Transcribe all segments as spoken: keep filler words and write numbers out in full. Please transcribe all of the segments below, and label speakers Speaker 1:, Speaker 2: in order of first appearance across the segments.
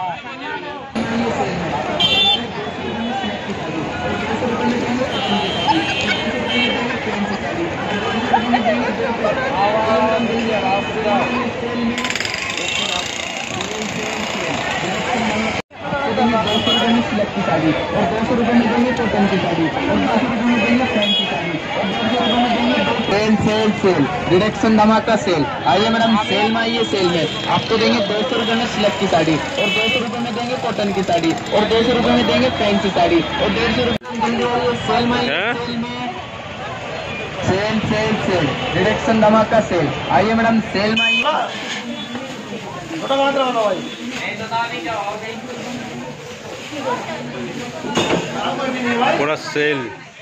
Speaker 1: Select की साड़ी और दो सौ रुपए में देंगे कॉटन की साड़ी और दो सौ रुपए में देंगे फैंसी साड़ी और दो सौ रुपए में देंगे सेल सेल सेल रिडक्शन धमाका सेल। आइए मैडम सेल में आइए, सेल में आपको देंगे दो सौ रुपए में सिलेक्ट की साड़ी और दो सौ रुपए में देंगे कॉटन की साड़ी और दो सौ रुपए में देंगे फैंसी साड़ी और डेढ़ सौ रुपए में देंगे सेल में सेल में सेल सेल सेल रिडक्शन धमाका सेल। आइए मैडम सेल में आइए।
Speaker 2: पूरा सेल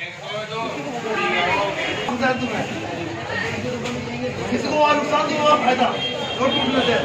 Speaker 3: किसी को और नुकसान नहीं हुआ, फायदा रोड टूटने से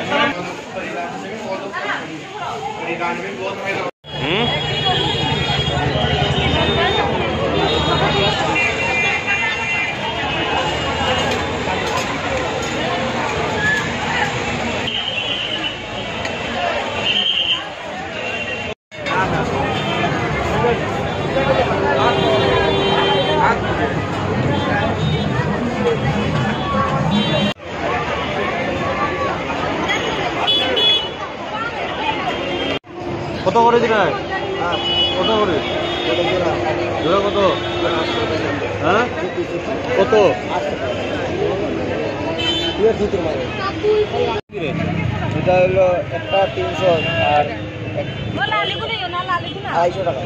Speaker 2: কত করে দিলেন? কত করে জোড়া? কত? হ্যাঁ কত?
Speaker 1: এটা হলো একটা তিনশো আর আড়াইশো টাকা।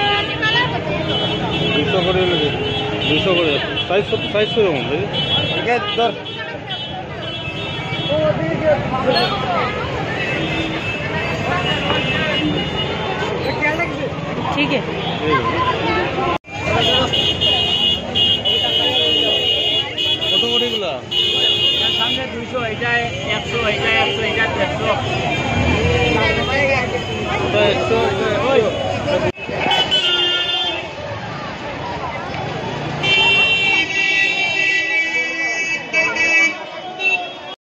Speaker 2: দুশো করে দুশো করে সাইজ সাইজ কেমন?
Speaker 4: ठीक है।